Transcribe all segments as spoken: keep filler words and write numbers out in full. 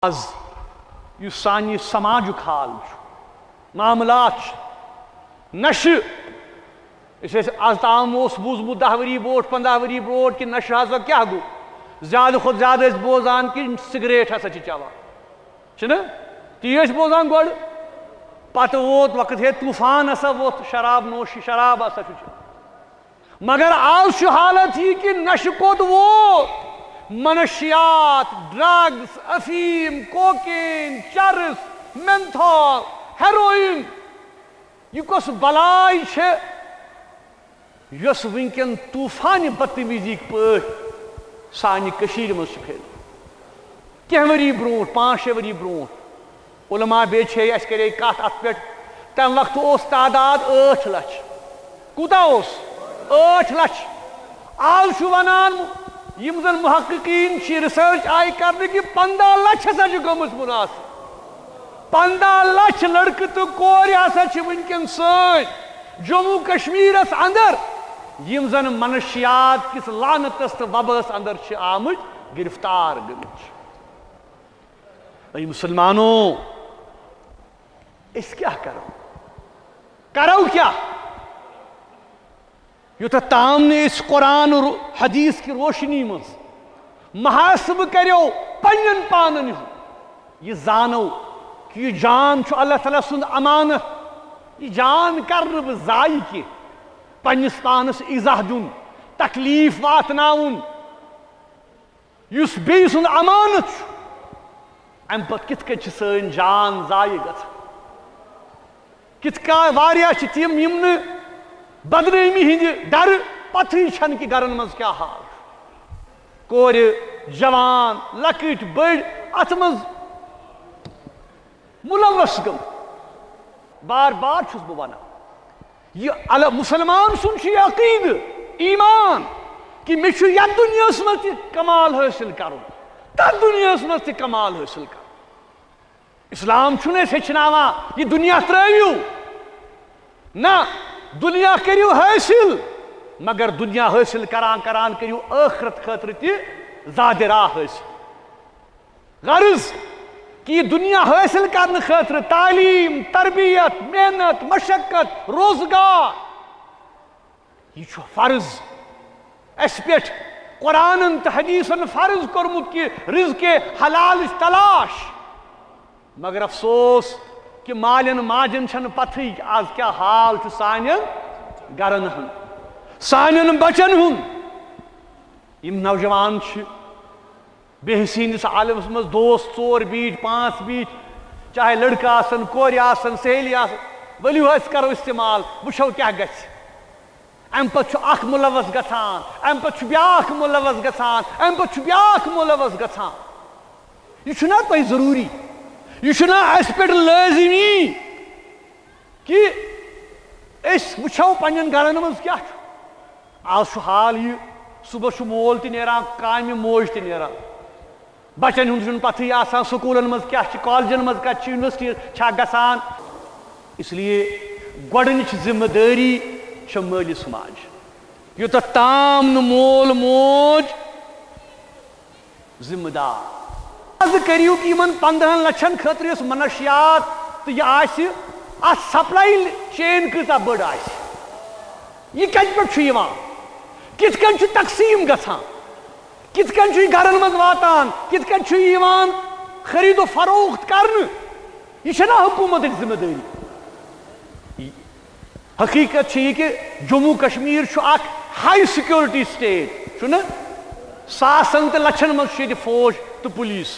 آز یُس سانہِ سماجُک حال چھُ معاملات چھِ نشہٕ أسۍ ٲسۍ آز تام اوس بوٗزمُت دہ ؤری برونٛٹھ پنٛداہ ؤری برونٛٹھ کہِ نشہٕ ہسا کیٛاہ گوٚو زیادٕ کھۄتہٕ زیادٕ ٲسۍ بوزان کہِ سِگریٹ ہسا چھِ چٮ۪وان چھِنہٕ تی ٲسۍ بوزان گۄڈٕ پتہٕ ووت وقت ہے طوٗفان ہسا ووت شراب نوشی شراب ہسا چھُ چٮ۪وان مگر آز چھُ حالت یہِ کہِ نشہٕ کوٚت ووت منشیات ڈرگس افیٖم کوکین چرس مینتھال ہیرویِن یہِ کۄس بلاے چھےٚ یۄس وٕنکٮ۪ن طوٗفانہِ بدتمیٖزی پٲٹھۍ سانہِ کٔشیٖرِ منٛز چھِ پھٔہلِتھ کینٛہہ ؤری برونٛٹھ پانٛژھ شےٚ ؤری برونٛٹھ علما بیچھے اَسہِ کَرے کَتھ اَتھ پٮ۪ٹھ تَمہِ وقتہٕ اوس تعداد ٲٹھ لچھ کوٗتاہ اوس ٲٹھ لچھ آز چھُ وَنان یِم زن محققیٖن چھِ رِسٲرٕچ آیہِ کرنہٕ کہِ پنٛداہ لچھ ہسا چھِ گٔمٕژ مُناسِب پنٛداہ لچھ لڑکہٕ تہٕ کورِ ہسا چھِ وٕنکٮ۪ن سٲنۍ جموں کشمیٖرس انٛدر یِم زن منشیات کِس لعنتس تہٕ وبہس انٛدر چھِ آمٕتۍ گرفتار گٔمٕتۍ چھِ اے مُسلمانو أسۍ کیٛاہ کرو کرو کیٛاہ یوٚتتھ تام نہٕ أسۍ قرآن حدیٖث کہِ روشنی منٛز محاسبہٕ کریو پننٮ۪ن پانن ہُنٛد یہِ زانو کہِ یہِ جان چھُ اللہ تعالیٰ سُنٛد امانت یہِ جان کر نہٕ بہٕ ضایہِ کینٛہہ پننِس پانس ایٖزاہ دیُن تکلیٖف واتناوُن یُس بیٚیہِ سُنٛد امانت چھُ امہِ پتہٕ کِتھ کٔنۍ چھِ سٲنۍ جان ضایہِ گژھان کِتھ کٔنۍ واریاہ چھِ تِم یِم نہٕ بدنٲمی ہٕنٛدِ ڈرٕ پتہٕے چھنہٕ کہِ گرن منٛز کیٛاہ حال چھُ کورِ جوان لۄکٕٹۍ بٔڑۍ اتھ منٛز مُلوث گٔمٕتۍ بار بار چھُس بہٕ ونان یہِ مُسلمان سُنٛد چھُ یہِ عقیٖدٕ ایٖمان کہِ مےٚ چھُ یتھ دُنیاہس منٛز تہِ کمال حٲصِل کرُن تتھ دُنیاہس منٛز تہِ کمال حٲصِل کرُن اسلام چھُنہٕ أسۍ ہیٚچھناوان یہِ دُنیا ترٲوِو نہ دُنیا کٔرِو حٲصِل مگر دُنیا حٲصِل کران کران کٔرِو ٲخرت خٲطرٕ تہِ زیادٕ راہ حٲصِل غرض کہ یہ دنیا حٲصِل کرنہٕ خٲطرٕ تعلیٖم تربیت محنت مشقت روزگار یہِ چھُ فرض اَسہِ پٮ۪ٹھ قرآنن تہٕ حدیٖثن فرض کوٚرمُت کہ رزقِ حلالٕچ تلاش مگر افسوس کہ مالٮ۪ن ماجٮ۪ن چھنہٕ پتہٕے آز کیٛاہ حال چھُ سانٮ۪ن گرن ہُنٛد سانٮ۪ن بچن ہُنٛد یِم نوجوان چھِ بے حسیٖنِس عالمس منٛز دوس ژور بیٖٹھۍ پانٛژھ بیٖٹھۍ چاہے لڑکہٕ آسن کورِ آسن سہیلی آسن ؤلِو أسۍ کرو استعمال وٕچھو کیٛاہ گژھِ امہِ پتہٕ چھُ اکھ مُلوث گژھان امہِ پتہٕ چھُ بیٛاکھ مُلوث گژھان امہِ پتہٕ چھُ بیٛاکھ مُلوث گژھان یہِ چھُنہ تۄہہِ ضروٗری یہِ چھُنہ اَسہِ پٮ۪ٹھ لٲزمی کہ أسۍ وٕچھو پننٮ۪ن گرن منٛز کیٛاہ چھُ آز چھُ حال یہِ صُبحس چھُ مول تہِ نیران کامہِ موج تہِ نیران بچن ہُنٛد چھُنہٕ پتہٕے آسان سکوٗلن منٛز کیٛاہ چھِ کالجن منٛز کتہِ چھِ یونیورسٹی چھا گژھان اس لیے گۄڈنِچ ذمہٕ دٲری چھےٚ مٲلِس ماجہِ یوٚتتھ تام نہٕ مول موج ذمہٕ دار آز کٔرِو کہِ یِمن پنٛدہن لچھن خٲطرٕ یۄس منشیات تہٕ یہِ آسہِ اتھ سپلاے چین کۭژاہ بٔڑ آسہِ یہِ کتہِ پٮ۪ٹھ چھُ یِوان کِتھ کٔنۍ چھُ تقسیٖم گژھان کِتھ کٔنۍ چھُ یہِ گرن منٛز واتان کِتھ کٔنۍ چھُ یہِ یِوان خٔریٖد و فروخت کرنہٕ یہِ چھےٚ نہ حکوٗمتٕچ ذمہٕ دٲری حقیٖقت چھِ یہِ کہِ جموں کشمیٖر چھُ اکھ ہاے سِکیورٹی سٹیٹ چھُنہ ساسن تہٕ لچھن منٛز چھُ ییٚتہِ فوج تہٕ پُلیٖس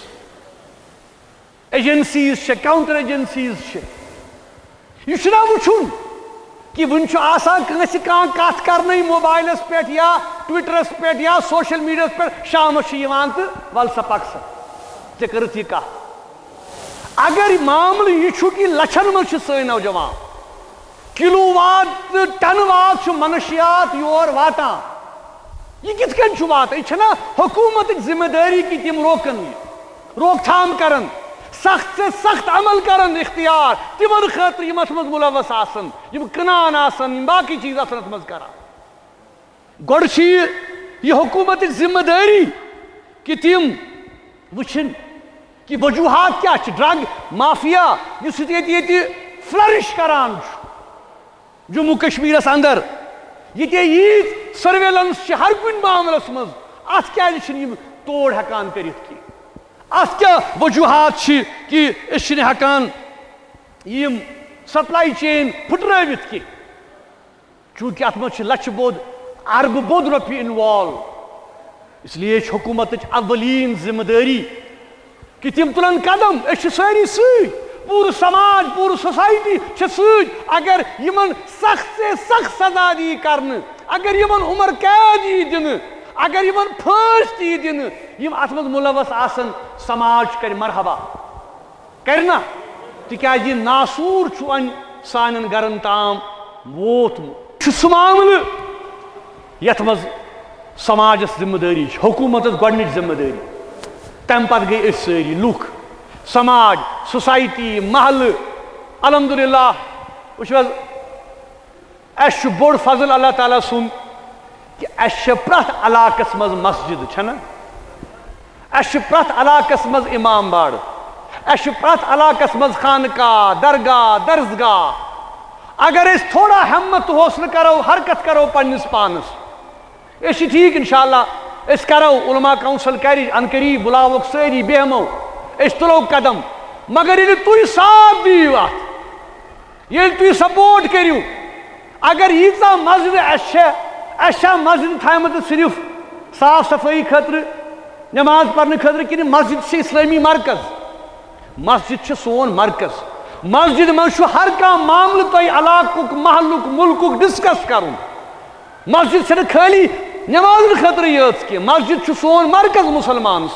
ایجنسیٖز چھےٚ کاونٹر ایجنسیٖز چھِ یہِ چھُنہ وٕچھُن کہ وٕنہِ چھُ آسان کٲنٛسہِ کانٛہہ کتھ کرنٕے موبایلس پٮ۪ٹھ یا ٹویٹرس پٮ۪ٹھ یا سوشل میٖڈیاہس پٮ۪ٹھ شامس چھُ یِوان تہٕ ول سا پک سا ژےٚ کٔرٕتھ یہِ کتھ اگر معاملہٕ یہِ چھُ کہ لچھن منٛز چھِ سٲنۍ نوجوان کِلوٗ واد تہٕ ٹنہٕ واد چھُ منشیات یور واتان یہِ کِتھ کٔنۍ چھُ واتان یہِ چھےٚ نہ حکوٗمتٕچ ذمہٕ دٲری کہ تِم روکن یہِ روک تھام کرن سخت سے سخت عمل کرن اختیار تِمن خٲطرٕ یِم اتھ منٛز مُلوث آسن یِم کٕنان آسن یِم باقٕے چیٖز آسن اتھ منٛز کران گۄڈٕ چھِ یہِ یہِ حکوٗمتٕچ ذمہٕ دٲری کہ تِم وٕچھِنۍ کہ وجوہات کیا چھ ڈرگ مافیا جس یہ فلرش کران جموں کشمیرس اندر یہ ییت سرویلنس ہر کن معاملس مز ات کیا توڑ ہکان کرت کی ات کیا وجوہات چھ کہ اس ہکان یم سپلائی چین پھٹرٲوِتھ کی چونکہ ات مز لچھ بود ارب بود روپیہ انوالو اس لیے حکومت اولین ذمہ داری کہ تم تلن قدم اس ساری سی پور سماج پور سوسائٹی ست اگر یمن سخت سے سخت سزا دی کرن اگر یمن عمر قید دی دن اگر یمن پھٲنٛس دی دن یم ات مز ملوث آسن سماج کر مرحبا کرنا تکیازِ ناسور چھُ وۄنۍ سانٮ۪ن گرن تام ووتمُت چھُ سُہ معاملہٕ یتھ منٛز سماجس ذمہ داری حکومتس گۄڈنِچ ذمہ داری تمہِ پتہٕ گٔے أسۍ سٲری لُکھ سماج سوسائٹی محلہٕ الحمدللہ وٕچھِو حظ اَسہِ چھُ بوٚڑ فضل اللہ تعالیٰ سُنٛد کہ اَسہِ چھِ پرٛٮ۪تھ علاقس منٛز مسجد چھَنہ اَسہِ چھِ پرٛٮ۪تھ علاقس منٛز امام باڑٕ اَسہِ چھِ پرٛٮ۪تھ علاقس منٛز خانقاہ درگاہ درسگاہ اگر أسۍ تھوڑا ہمت تہٕ حوصلہٕ کرو حرکت کرو پننس پانس أسۍ چھِ ٹھیٖک انشاء اللہ أسۍ کرو علماء کونسل کرِ ان قریب بلاووکھ سٲری بیہمو أسۍ تُلو قدم مگر ییٚلہِ تُہۍ ساتھ دِیِو اتھ ییٚلہِ تُہۍ سپورٹ کٔرِو اگر ییٖژاہ مسجد اَسہِ چھےٚ اَسہِ چھا مسجد تھایمژٕ صرف صاف صفٲیی خٲطرٕ نٮ۪ماز پرنہٕ خٲطرٕ کِنہٕ مسجد چھِ اسلٲمی مرکز مسجد چھِ سون مرکز مسجد منٛز چھُ ہر کانٛہہ معاملہٕ تۄہہِ علاقُک محلُک مُلکُک ڈسکس کرُن مسجد چھنہٕ خٲلی نٮ۪مازن خٲطرٕ یٲژ کینٛہہ مسجد چھُ سون مرکز مُسلمانس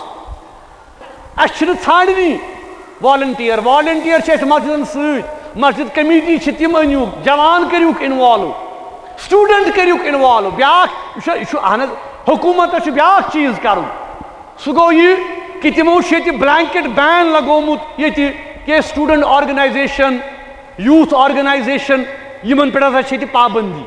اَسہِ چھِنہٕ ژھانڈنی والنٹیر والنٹیر چھِ اَسہِ مسجدن سۭتۍ مسجد کمیٹی چھِ تِم أنۍہوٗکھ جوان کٔرِوُکھ اِنوالو سٹوٗڈنٹ کٔرِوُکھ اِنوالو بیٛاکھ یہِ چھُ یہِ چھُ اہن حظ حکوٗمتس چھُ بیٛاکھ چیٖز کرُن سُہ گوٚو یہِ کہ تمو چھُ ییٚتہِ بلینکٹ بین لگومُت ییٚتہِ کینٛہہ سٹوٗڈنٹ آرگنایزیشن یوٗتھ آرگنایزیشن یِمن پٮ۪ٹھ ہسا چھِ ییٚتہِ پابنٛدی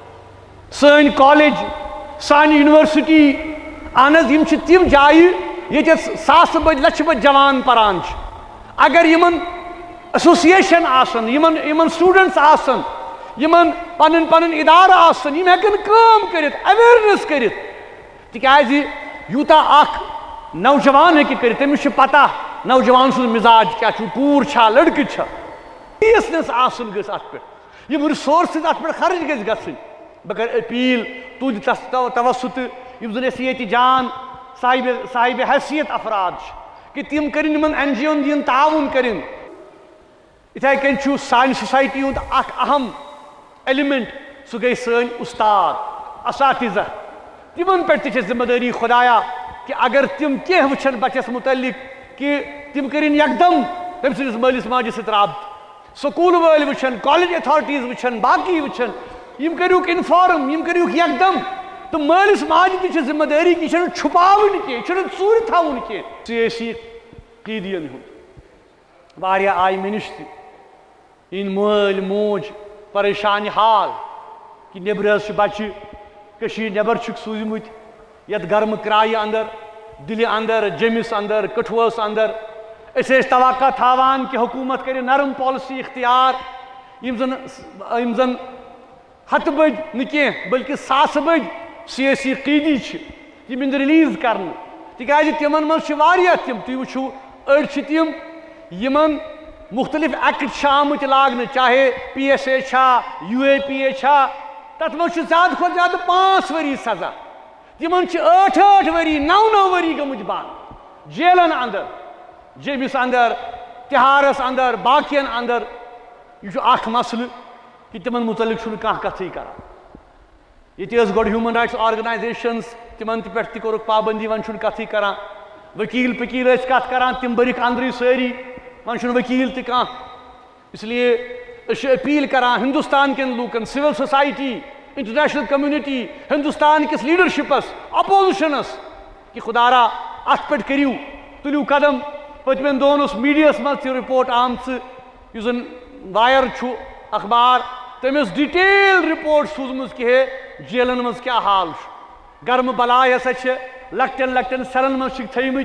سٲنۍ کالیج سانہِ یونیورسٹی اہن حظ یِم چھِ تِم جایہِ ییٚتہِ ساسہٕ بٔدۍ لچھِ بٔدۍ جوان پران چھِ اگر یِمن ایسوسیشن آسن یِمن یِمن سٹوٗڈنٹس آسن یِمن پنٕنۍ پنٕنۍ ادارٕ آسن یِم ہٮ۪کن کٲم کٔرِتھ ایویرنس کٔرِتھ تِکیازِ یوٗتاہ اکھ نوجوان ہیٚکہِ کٔرِتھ تٔمِس چھِ پتہ نوجوان سُنٛد مزاج کیٛاہ چھُ کوٗر چھا لڑکہٕ چھا سیٖریسنٮ۪س آسُن گٔژھ اتھ پٮ۪ٹھ یِم رِسورسز اتھ پٮ۪ٹھ خرٕچ گژھِ گژھٕنۍ بہٕ کرٕ أپیٖل تُہنٛدِ توسُتہٕ یِم زن اَسہِ ییٚتہِ جان صاحبِ صاحبِ حیثیت افراد چھِ کہ تِم کٔرِنۍ یِمن این جی یون دِیِن تعاوُن کٔرِنۍ یِتھَے کٔنۍ چھُ سانہِ سوسایٹی ہُنٛد اکھ اہم ایلِمنٹ سُہ گٔے سٲنۍ اُستاد اساتذہ تِمن پٮ۪ٹھ تہِ چھِ ذمہٕ دٲری خۄدایا کہ اگر تِم کینٛہہ وٕچھن بچس متعلق کہ تِم کٔرِنۍ یکدم تٔمۍ سٕنٛدِس مٲلِس ماجہِ سۭتۍ رابطہٕ سکوٗل وٲلۍ وٕچھن کالیج ایتھارٹیٖز وٕچھن باقٕے وٕچھن یِم کٔرِوُکھ انفارم یِم کٔرِوُکھ یکدم تہٕ مٲلِس ماجہِ تہِ چھِ ذمہٕ دٲری کہ یہِ چھُنہٕ چھُپاوٕنۍ کینٛہہ یہِ چھُنہٕ ژوٗرِ تھاوُن کینٛہہ سیٲسی قیدین ہُنٛد واریاہ آیہِ مےٚ نِش تہِ یِہِنٛدۍ مٲلۍ موج پریشانہِ حال کہ نیٚبرٕ حظ چھِ بچہِ کٔشیٖرِ نٮ۪بر چھِکھ سوٗزمٕتۍ یتھ گرمہٕ کرایہِ اندر دِلہِ اندر جیٚمِس اندر کٹھوعس اندر أسۍ ٲسۍ توقع تھاوان کہ حکوٗمت کرِ نرم پالسی اختیار یِم زن یِم زن ہتہٕ بٔدۍ نہٕ کینٛہہ بلکہِ ساسہٕ بٔدۍ سیٲسی قیدی چھِ تِم یِن رِلیٖز کرنہٕ تِکیازِ تِمن منٛز چھِ واریاہ تِم تُہۍ وٕچھِو أڑۍ چھِ تِم یِمن مختلف ایکٹ چھِ آمٕتۍ لاگنہٕ چاہے پی ایس اے چھا یوٗ اے پی اے چھا تتھ منٛز چھُ زیادٕ کھۄتہٕ زیادٕ پانٛژھ ؤری سزا تِمن چھِ ٲٹھ ٲٹھ ؤری نو نو ؤری گٔمٕتۍ بنٛد جیلن اندر جیٚمِس اندر تِہارس اندر باقین اندر یہِ چھُ اکھ مسلہٕ کہ تِمن متعلق چھُنہٕ کانٛہہ کتھٕے کران ییٚتہِ ٲس گۄڈٕ ہیوٗمن رایٹس آرگنایزیشنز تِمن تہِ پٮ۪ٹھ تہِ کوٚرُکھ پابنٛدی وۄنۍ چھُنہٕ کتھٕے کران ؤکیٖل پٔکیٖل ٲسۍ کتھ کران تِم بٔرِکھ انٛدرٕے سٲری وۄنۍ چھُنہٕ ؤکیٖل تہِ کانٛہہ اس لیے أسۍ چھِ أپیٖل کران ہندوستان کٮ۪ن لوٗکن civil society international community Hindustan کِس لیڈرشپس اپوزِشنس کہ خدارا اتھ پٮ۪ٹھ کٔرِو تُلِو قدم پٔتمٮ۪ن دۄہن اوس میٖڈیاہس منٛز تہِ رِپورٹ آمژٕ یُس زن وایَر چھُ اخبار تٔمۍ ٲس ڈِٹیل رِپورٹ سوٗزمٕژ کہ ہے جیلن منٛز کیٛاہ حال چھُ گرمہٕ بلاے ہسا چھِ لۄکٹٮ۪ن لۄکٹٮ۪ن سیلن منٛز چھِکھ تھٲیمٕتۍ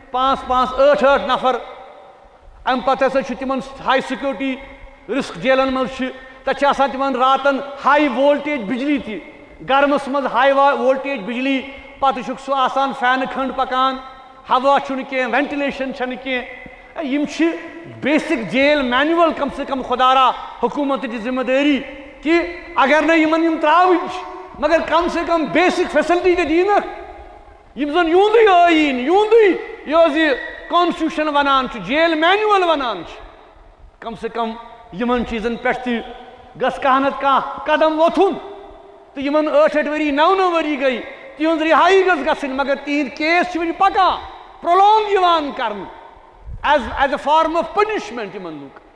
پانچ پانچ ٲٹھ ٲٹھ نفر اَمہِ پتہٕ ہسا چھُ تِمن ہائی سیکورٹی رِسک جیلن منٛز چھِ تَتہِ چھِ آسان تِمن راتن ہائی وولٹیج بجلی تہِ گرمس منٛز ہائی وولٹیج بجلی پتہٕ چھُکھ سُہ آسان فینہٕ کھنٛڈ پکان ہوا چھُنہٕ کینٛہہ وینٹِلیشن چھنہٕ کینٛہہ یِم چھِ بیسک جیل مینول کم سے کم خۄدارا حکوٗمتٕچ ذمہٕ دٲری کہِ اگر نہٕ یِمن یِم ترٛاوٕنۍ چھِ مگر کم سے کم بیسک فیسلٹی تہِ دِیٖنکھ یِم زن یِہُنٛدُے ٲییٖن یِہُنٛدُے یہِ حظ یہِ کانسٹیوٗشن ونان چھُ جیل مینول ونان چھُ کم سے کم یِمن چیٖزن پٮ۪ٹھ تہِ گژھِ کانٛہہ نتہٕ کانٛہہ قدم وۄتھُن تہٕ یِمن ٲٹھ ٲٹھ ؤری نو نو ؤری گٔے تِہنٛز رِہایی گٔژھ گژھٕنۍ مگر تِہنٛدۍ کیس چھِ وٕنہِ پکان پرولونگ یِوان کرنہٕ as as a form of punishment یِمن لُکن